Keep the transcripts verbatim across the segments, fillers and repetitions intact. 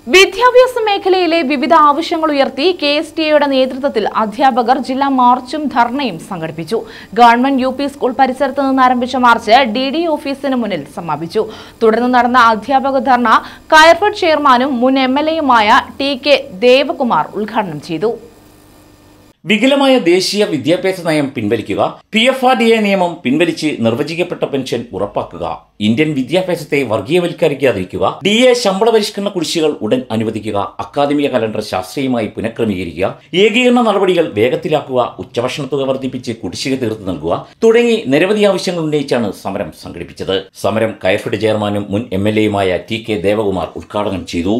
വിദ്യാഭ്യാസ മേഖലയിലെ വിവിധ ആവശ്യങ്ങൾ ഉയർത്തി കെ എസ് ടി എയുടെ നേതൃത്വത്തിൽ അധ്യാപകർ ജില്ലാ മാർച്ചും ധർണയും സംഘടിപ്പിച്ചു. ഗവൺമെന്റ് യു പി സ്കൂൾ പരിസരത്ത് നിന്ന് ആരംഭിച്ച മാർച്ച് ഡി ഡി ഓഫീസിന് മുന്നിൽ സമാപിച്ചു. തുടർന്ന് നടന്ന അധ്യാപക ധർണ കയർഫെഡ് ചെയർമാനും മുൻ എം എൽ എയുമായ ടി കെ ദേവകുമാർ ഉദ്ഘാടനം ചെയ്തു. വികലമായ ദേശീയ വിദ്യാഭ്യാസ നയം പിൻവലിക്കുക, P F R D A നിയമം പിൻവലിച്ച് നിർവചിക്കപ്പെട്ട പെൻഷൻ ഉറപ്പാക്കുക, ഇന്ത്യൻ വിദ്യാഭ്യാസത്തെ വർഗീയവൽക്കരിക്കാതിരിക്കുക, ഡി എ ശമ്പള പരിഷ്കരണ കുടിശ്ശികൾ ഉടൻ അനുവദിക്കുക, അക്കാദമിക കലണ്ടർ ശാസ്ത്രീയമായി പുനഃക്രമീകരിക്കുക, ഏകീകരണ നടപടികൾ വേഗത്തിലാക്കുക, ഉച്ചഭക്ഷണ തുക വർദ്ധിപ്പിച്ച് കുടിശ്ശിക തീർത്ത് നൽകുക തുടങ്ങി നിരവധി ആവശ്യങ്ങൾ ഉന്നയിച്ചാണ് സമരം സംഘടിപ്പിച്ചത്. സമരം കയർഫെഡ് ചെയർമാനും മുൻ എം എൽ എയുമായ ടി കെ ദേവകുമാർ ഉദ്ഘാടനം ചെയ്തു.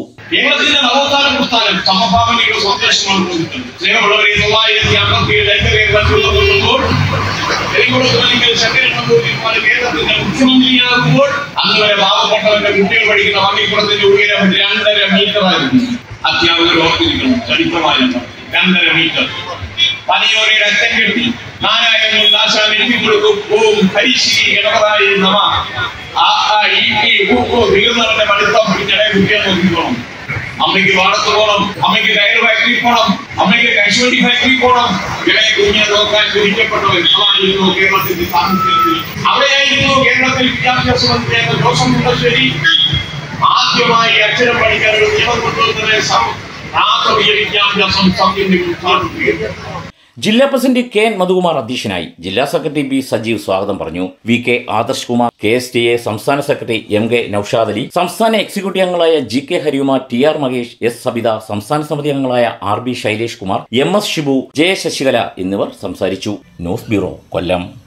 മുഖ്യമന്ത്രിയാകുമ്പോൾ അന്ന് വരെ പാവപ്പെട്ടവരുടെ കുട്ടികൾ പഠിക്കുന്ന പള്ളിക്കുളത്തിന്റെ ഉയരം രണ്ടര മീറ്റർ ആയിരുന്നു. അധ്യാപകർ ഓർത്തിരിക്കണം, ചരിത്രമായ രണ്ടര മീറ്റർ. പനയോരയുടെ അറ്റം കെട്ടി നാരായണൻ ദാശാൻ എഴുതി കൊടുക്കും ഓം ഹരിശ്രീ ഗണപതായ നമ. ആ തീർന്നവന്റെ പഠിത്തം പിടിച്ചടയെ കുട്ടിയെ നോക്കിക്കോണം. അമ്മയ്ക്ക് പാടത്ത് പോകണം, അമ്മയ്ക്ക് ടയർ ഫാക്ടറി പോകണം, അമ്മയ്ക്ക് കശുവണ്ടി ഫാക്ടറി പോകണം. ഇളയ കുഞ്ഞിനെ നോക്കാൻ വിധിക്കപ്പെട്ടവൻ അതായിരുന്നു കേരളത്തിന്റെ സാഹിത്യത്തിൽ. അവിടെയായിരുന്നു കേരളത്തിൽ വിദ്യാഭ്യാസ മന്ത്രി ജോസഫ് മുണ്ടശ്ശേരി ആദ്യമായി അക്ഷരം പഠിക്കാൻ ഒരു നിയമം കൊണ്ടുവന്നത് പ്രാഥമിക വിദ്യാഭ്യാസം സൗജന്യം. ജില്ലാ പ്രസിഡന്റ് കെ എൻ മധുകുമാർ അധ്യക്ഷനായി. ജില്ലാ സെക്രട്ടറി ബി സജീവ് സ്വാഗതം പറഞ്ഞു. V K Adarsh Kumar, K S T A സംസ്ഥാന secretary M K Naushad Ali, സംസ്ഥാന എക്സിക്യൂട്ടീവ് അംഗങ്ങളായ G K Harikumar, T R Mahesh, S Sabitha, സംസ്ഥാന സമിതി അംഗങ്ങളായ R B Shailesh Kumar, M S Shibu, J Sasikala എന്നിവർ സംസാരിച്ചു. ന്യൂസ് ബ്യൂറോ, കൊല്ലം.